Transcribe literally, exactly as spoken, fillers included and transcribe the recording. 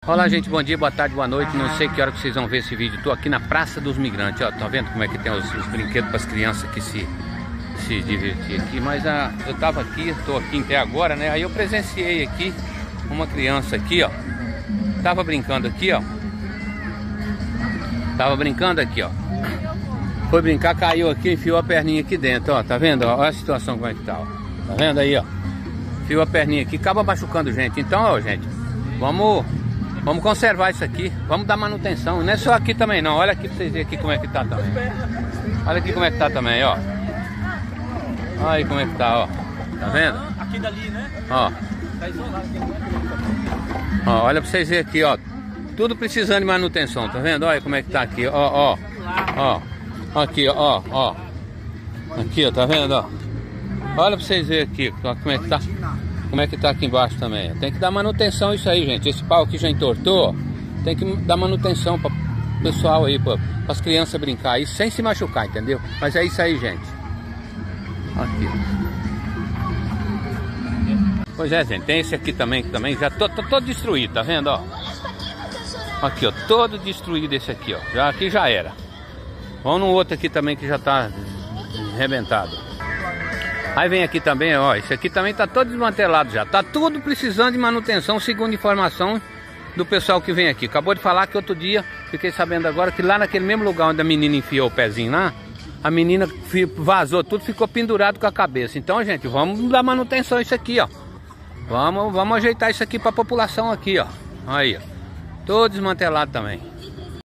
Olá, gente, bom dia, boa tarde, boa noite. Não sei que hora que vocês vão ver esse vídeo. Tô aqui na Praça dos Migrantes, ó. Tá vendo como é que tem os, os brinquedos para as crianças que se, se divertir aqui. Mas ah, eu tava aqui, tô aqui até agora, né? Aí eu presenciei aqui uma criança aqui, ó. Tava brincando aqui, ó. Tava brincando aqui, ó. Foi brincar, caiu aqui, enfiou a perninha aqui dentro, ó. Tá vendo? Ó, olha a situação como é que tá, ó. Tá vendo aí, ó? Enfiou a perninha aqui, acaba machucando gente. Então, ó, gente, vamos... Vamos conservar isso aqui, vamos dar manutenção. Não é só aqui também não, olha aqui pra vocês verem aqui como é que tá também. Olha aqui como é que tá também, ó. Olha aí como é que tá, ó. Tá vendo? Aqui dali, né? Ó. Tá isolado. Ó, olha pra vocês verem aqui, ó. Tudo precisando de manutenção, tá vendo? Olha como é que tá aqui, ó, ó. Ó. Aqui, ó, ó. Aqui, ó, tá vendo, ó. Olha pra vocês verem aqui, ó, como é que tá. Como é que tá aqui embaixo também. Tem que dar manutenção isso aí, gente. Esse pau aqui já entortou, ó. Tem que dar manutenção para o pessoal aí, para as crianças brincar aí sem se machucar, entendeu? Mas é isso aí, gente. Aqui. Pois é, gente. Tem esse aqui também, que também já tô, tô todo destruído, tá vendo, ó? Aqui, ó. Todo destruído esse aqui, ó. Já, aqui já era. Vamos no outro aqui também que já tá arrebentado. Aí vem aqui também, ó, esse aqui também tá todo desmantelado já. Tá tudo precisando de manutenção, segundo informação do pessoal que vem aqui. Acabou de falar que outro dia, fiquei sabendo agora, que lá naquele mesmo lugar onde a menina enfiou o pezinho lá, a menina vazou tudo, ficou pendurado com a cabeça. Então, gente, vamos dar manutenção isso aqui, ó. Vamos, vamos ajeitar isso aqui pra população aqui, ó. Aí, ó. Todo desmantelado também.